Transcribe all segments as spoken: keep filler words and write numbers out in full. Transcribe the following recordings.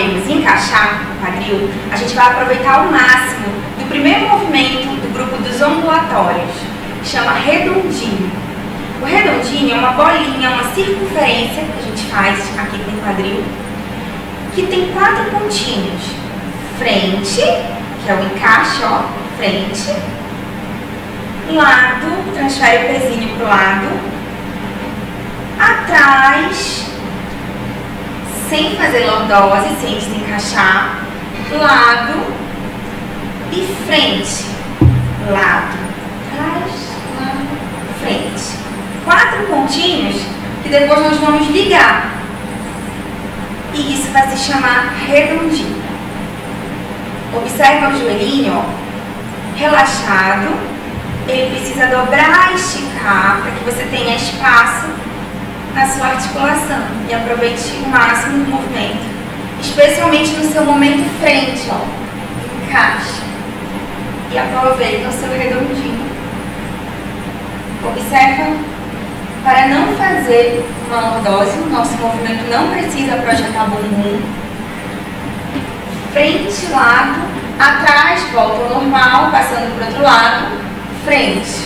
sabemos encaixar o quadril, a gente vai aproveitar ao máximo do primeiro movimento do grupo dos ondulatórios, que chama redondinho. O redondinho é uma bolinha, uma circunferência que a gente faz aqui com o quadril, que tem quatro pontinhos. Frente, que é o encaixe, ó, frente. Lado, transfere o pezinho para o lado. Atrás, sem fazer lordose, sem desencaixar. Lado e frente. Lado, atrás, lado, frente. Quatro pontinhos que depois nós vamos ligar. E isso vai se chamar redondinho. Observa o joelhinho, ó, relaxado. Ele precisa dobrar e esticar para que você tenha espaço na sua articulação. E aproveite o máximo do movimento. Especialmente no seu momento frente, ó. Encaixa. E aproveita o seu redondinho. Observa, para não fazer uma lordose, o nosso movimento não precisa projetar bumbum. Frente, lado, atrás, volta ao normal, passando para o outro lado, frente.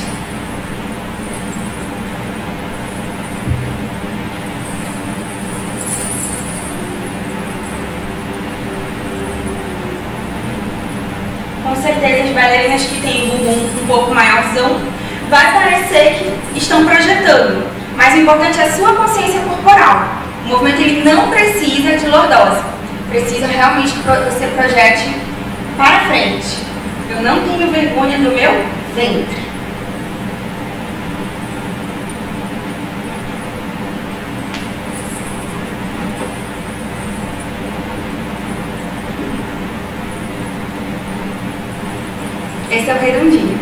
Com certeza as bailarinas que têm o bumbum um pouco maiorzão, vai parecer que estão projetando, mas o importante é a sua consciência corporal. O movimento ele não precisa de lordose, precisa realmente que você projete para frente. Eu não tenho vergonha do meu ventre. Esse é o redondinho.